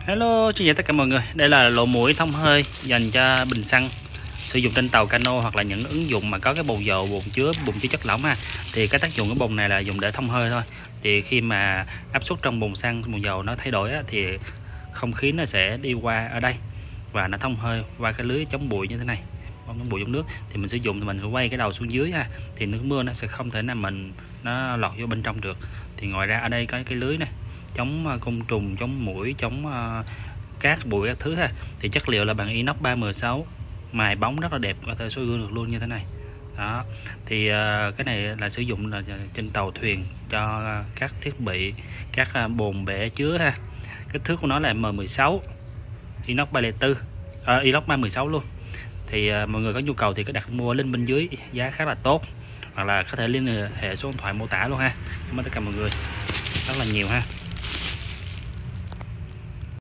Hello, xin chào tất cả mọi người. Đây là lỗ mũi thông hơi dành cho bình xăng sử dụng trên tàu cano hoặc là những ứng dụng mà có cái bồn dầu, bồn chứa chất lỏng ha. Thì cái tác dụng của bồn này là dùng để thông hơi thôi. Thì khi mà áp suất trong bồn xăng, bồn dầu nó thay đổi á, thì không khí nó sẽ đi qua ở đây và nó thông hơi qua cái lưới chống bụi như thế này, chống bụi trong nước. Thì mình sử dụng thì mình phải quay cái đầu xuống dưới ha. Thì nước mưa nó sẽ không thể nào nó lọt vô bên trong được. Thì ngoài ra ở đây có cái lưới này chống côn trùng, chống muỗi, chống cát bụi các thứ ha. Thì chất liệu là bằng inox 316, mài bóng rất là đẹp, có thể soi gương được luôn như thế này đó. Thì cái này là sử dụng là trên tàu thuyền cho các thiết bị, các bồn bể chứa ha. Kích thước của nó là M16, inox 304, inox 316 luôn. Thì mọi người có nhu cầu thì có đặt mua link bên dưới, giá khá là tốt, hoặc là có thể liên hệ số điện thoại mô tả luôn ha. Cảm ơn tất cả mọi người rất là nhiều ha.